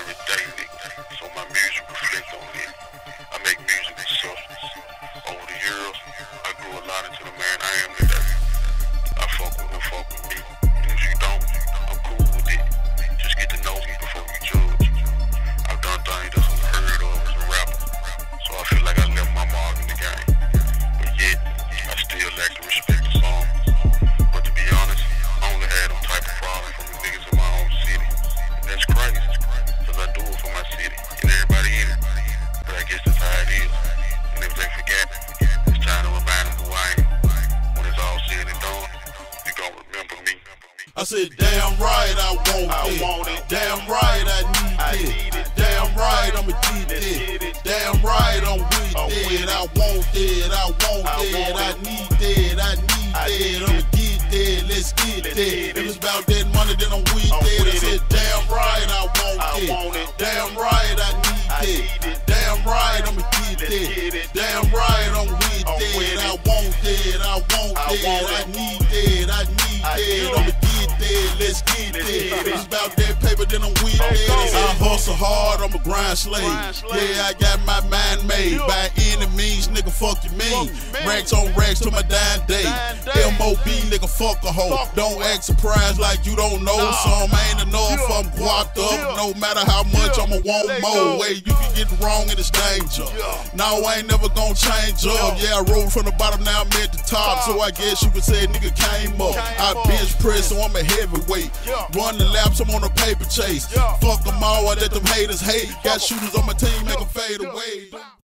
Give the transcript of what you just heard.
every day, nigga. So my music reflect on it. I make music with substance. Over the years, I grew a lot into the man I am today. I fuck with who fuck with me. And if you don't, I'm cool with it. Just get to know me before you judge. I've done things that's unheard of as a rapper. So I feel like I left my mark in the game. But yet, I still lack the respect of some. But to be honest, I only had them type of problems from the niggas in my own city. And that's crazy, cause I do it for my city and everybody in it. But I guess that's how it is. And if they forget, it's time to remind them who I am. When it's all said and done, you gon' remember me. I said, damn right I want it. Damn right I need it. Damn right I'ma get it. Damn right I'm with it. I want it. I want it. I need it. I need it. I'ma get it. Let's get it. If it's about that money, then I'm with it. I said, damn right I want it. Damn right I need it. Damn right I'ma get it. Damn right I'm with it. I want it. I want it. I need it. I need it. I'ma get it. Let's get it. If it's about that paper, then I'm with it. I hustle hard, I'm a grind slave. Yeah, I got my mind made. By any means, nigga, fuck you mean. Racks on racks to my dying day. MOB, nigga, fuck a hoe. Don't act surprised like you don't know. Some ain't enough, I'm guapped up. No matter how much, I'ma want more. Way you can get wrong and it's danger. No, I ain't never gonna change up. Yeah, I rolled from the bottom, now I'm at the top. So I guess you could say a nigga came up. I bench press, so I'm a heavyweight. Run the laps, I'm on a paper chase. Fuck them all, I let them haters hate. Got shooters on my team, make them fade away.